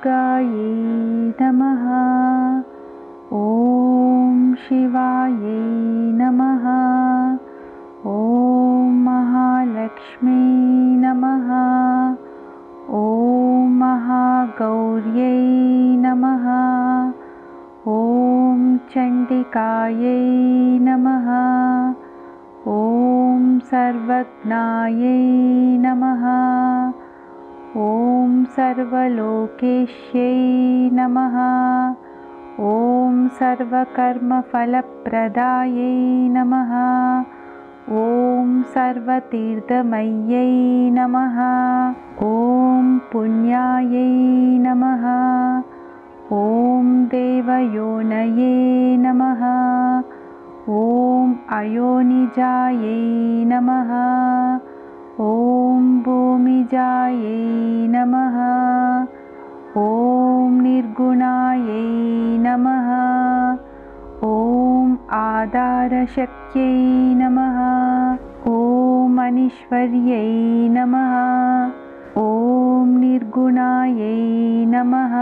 दुर्गायै नमः। ॐ शिवायै नमः। ॐ महालक्ष्मी नमः। ॐ महागौर्यै नमः। ॐ चण्डिकायै नमः। ॐ सर्वज्ञायै नमः। ॐ सर्वलोकेश्यै नमः। ॐ सर्वकर्मफलप्रदायै नमः। ॐ सर्वतीर्थमय्यै नमः। ॐ पुण्यायै नमः। ॐ देवयोनये नमः। ॐ अयोनिजायै नमः। ॐ भूमिजायै नमः। ॐ निर्गुणायै नमः। ॐ आधारशक्त्यै नमः। ॐ अनीश्वर्यै नमः। ॐ निर्गुणायै नमः।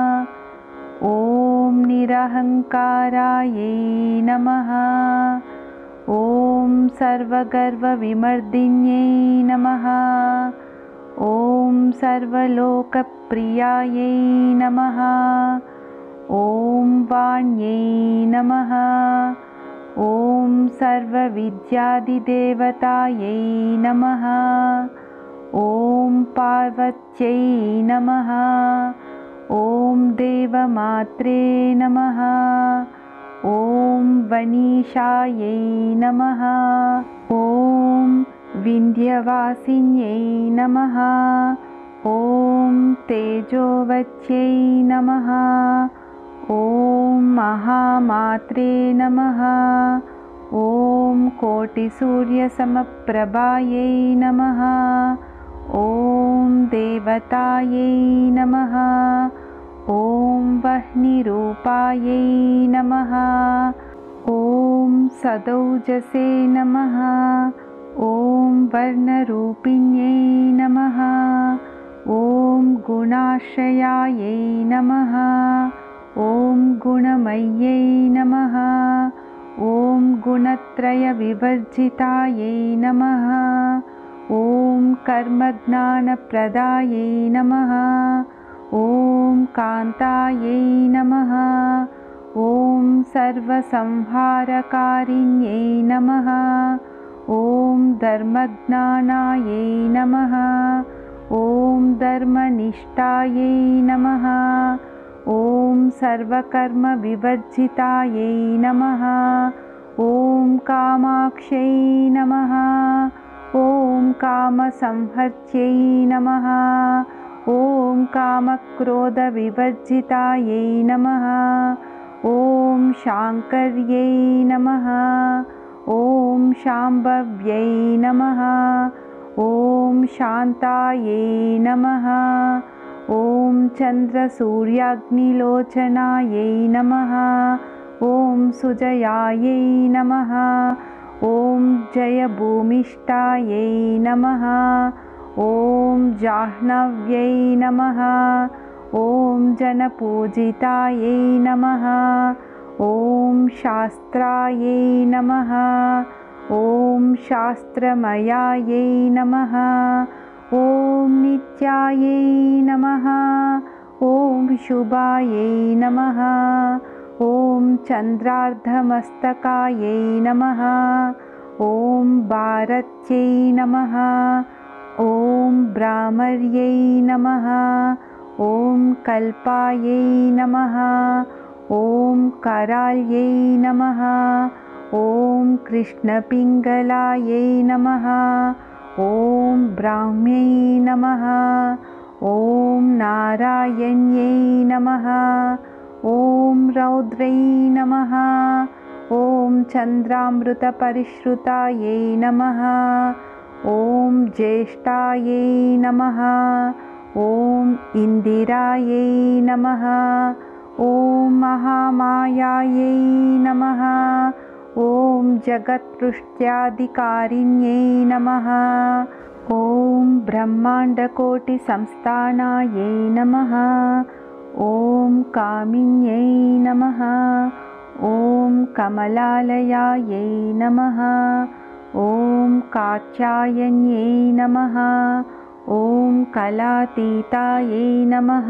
ॐ निरहङ्कारायै नमः। ॐ सर्वगर्वविमर्दिन्यै नमः। ॐ सर्वलोकप्रियायै नमः। ॐ वाण्यै नमः। ॐ सर्वविद्यादिदेवतायै नमः। ॐ पार्वत्यै नमः। ॐ देवमात्रे नमः। ॐ वनीशायै नमः। ॐ विन्ध्यवासिन्यै नमः। ॐ तेजोवत्यै नमः। ॐ महामात्रे नमः। ॐ कोटिसूर्यसमप्रभायै नमः। ॐ देवतायै नमः। ॐ वह्निरूपायै नमः। ॐ सदौजसे नमः। ॐ वर्णरूपिण्यै नमः। ॐ गुणाश्रयायै नमः। ॐ गुणमय्यै नमः। ॐ गुणत्रयविवर्जितायै नमः। ॐ कर्मज्ञानप्रदायै नमः। ॐ कान्तायै नमः। ॐ सर्वसंहारकारिण्यै नमः। ॐ धर्मज्ञानायै नमः। ॐ धर्मनिष्ठायै नमः। ॐ सर्वकर्मविवर्जितायै नमः। ॐ कामाक्ष्यै नमः। ॐ कामसंहर्त्यै नमः। ॐ कामक्रोधविवर्जितायै नमः। ॐ शाङ्कर्यै नमः। ॐ शाम्भव्यै नमः। ॐ शान्तायै नमः। ॐ चन्द्रसूर्याग्निलोचनायै नमः। ॐ सुजयायै नमः। ॐ जयभूमिष्ठायै नमः। ॐ जाह्नव्यै नमः। ॐ जनपूजितायै नमः। ॐ शास्त्रायै नमः। ॐ शास्त्रमयायै नमः। ॐ नित्यायै नमः। ॐ शुभायै नमः। ॐ चन्द्रार्धमस्तकायै नमः। ॐ भारत्यै नमः। ॐ भ्रामर्यै नमः। ॐ कल्पायै नमः। ॐ कराल्यै नमः। ॐ कृष्णपिङ्गलायै नमः। ॐ ब्राह्म्यै नमः। ॐ नारायण्यै नमः। ॐ रौद्रै नमः। ॐ चन्द्रामृतपरिश्रुतायै नमः। ॐ ज्येष्ठायै नमः। ॐ इन्दिरायै नमः। ॐ महामायायै नमः। ॐ जगत्सृष्ट्याधिकारिण्यै नमः। ॐ ब्रह्माण्डकोटिसंस्थानायै नमः। ॐ कामिन्यै नमः। ॐ कमलालयायै नमः। ॐ कात्यायन्यै नमः। ॐ कलातीतायै नमः।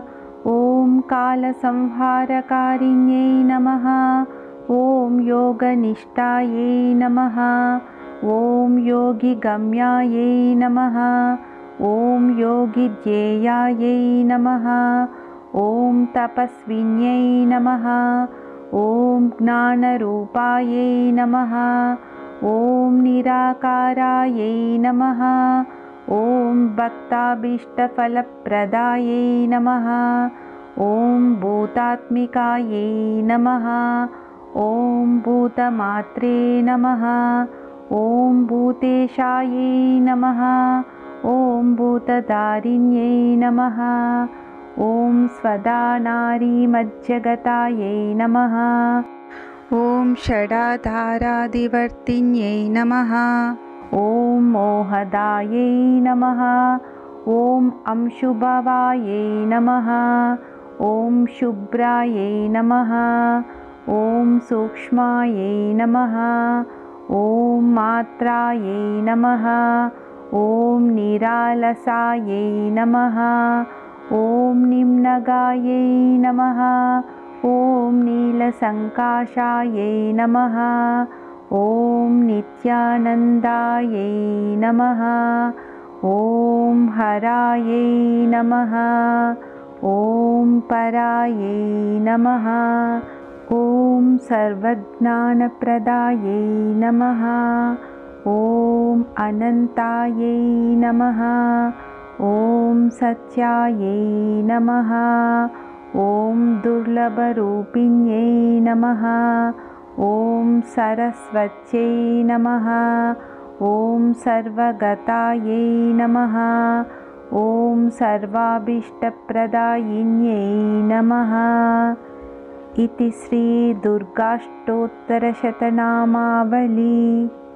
ॐ कालसंहारकारिण्यै नमः। ॐ योगनिष्ठायै नमः। ॐ योगिगम्यायै नमः। ॐ योगिध्येयायै नमः। ॐ तपस्विन्यै नमः। ॐ ज्ञानरूपायै नमः। ॐ निराकारायै नमः। ॐ भक्ताभीष्टफलप्रदायै नमः। ॐ भूतात्मिकायै नमः। ॐ भूतमात्रे नमः। ॐ भूतेशायै नमः। ॐ भूतधारिण्यै नमः। ॐ स्वदानारीमज्जगतायै नमः। ॐ षडाधारादिवर्तिन्यै नमः। ॐ मोहदायै नमः। ॐ अंशुभवायै नमः। ॐ शुभ्रायै नमः। ॐ सूक्ष्मायै नमः। ॐ मात्रायै नमः। ॐ निरालसायै नमः। ॐ निम्नगायै नमः। ॐ नीलसङ्काशायै नमः। ॐ नित्यानन्दायै नमः। ॐ हरायै नमः। ॐ परायै नमः। ॐ सर्वज्ञानप्रदायै नमः। ॐ अनन्तायै नमः। ॐ सत्यायै नमः। ॐ दुर्लभरूपिण्यै नमः। ॐ सरस्वत्यै नमः। ॐ सर्वगतायै नमः। ॐ सर्वाभीष्टप्रदायिन्यै नमः। इति श्रीदुर्गाष्टोत्तरशतनामावली।